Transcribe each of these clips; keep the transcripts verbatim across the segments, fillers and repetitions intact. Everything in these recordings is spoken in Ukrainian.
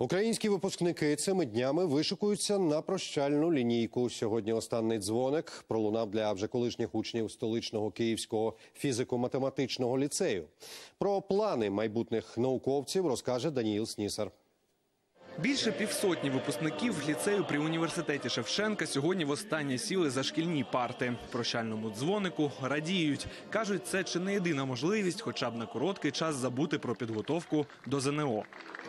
Українські випускники цими днями вишикуються на прощальну лінійку. Сьогодні останній дзвоник пролунав для вже колишніх учнів столичного Київського фізико-математичного ліцею. Про плани майбутніх науковців розкаже Даніїл Снісар. Більше півсотні випускників ліцею при університеті Шевченка сьогодні востаннє сіли за шкільні парти. Прощальному дзвонику радіють. Кажуть, це чи не єдина можливість хоча б на короткий час забути про підготовку до ЗНО.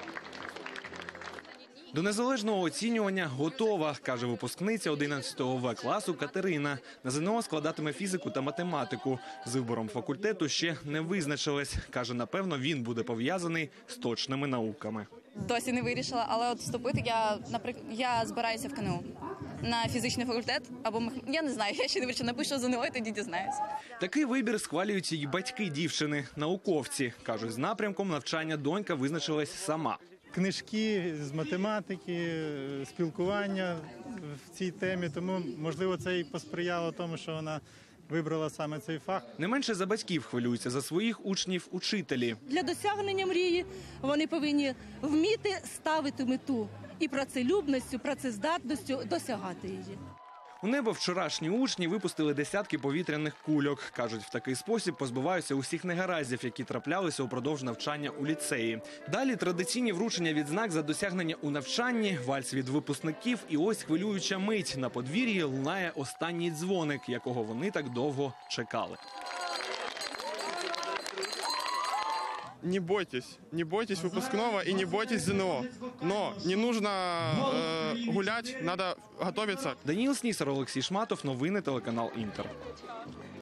До незалежного оцінювання готова, каже випускниця одинадцятого В класу Катерина. На ЗНО складатиме фізику та математику. З вибором факультету ще не визначилась. Каже, напевно, він буде пов'язаний з точними науками. Досі не вирішила, але от вступити я, наприклад, я збираюся в КНУ на фізичний факультет, або, я не знаю, я ще не вирішила, напишу ЗНО і тоді дізнаюся. Такий вибір схвалюють і батьки дівчини, науковці. Кажуть, з напрямком навчання донька визначилась сама. Книжки з математики, спілкування в цій темі, тому, можливо, це і посприяло тому, що вона вибрала саме цей фах. Не менше за батьків хвилюються за своїх учнів учителі. Для досягнення мрії вони повинні вміти ставити мету і працелюбністю, працездатністю досягати її. У небо вчорашні учні випустили десятки повітряних кульок. Кажуть, в такий спосіб позбуваються усіх негараздів, які траплялися упродовж навчання у ліцеї. Далі традиційні вручення відзнак за досягнення у навчанні, вальс від випускників і ось хвилююча мить. На подвір'ї лунає останній дзвоник, якого вони так довго чекали. Не бойтесь, не бойтесь выпускного и не бойтесь ЗНО. Но не нужно э, гулять, надо готовиться. Даніїл Снісар, Олексій Шматов, новини телеканал Інтер.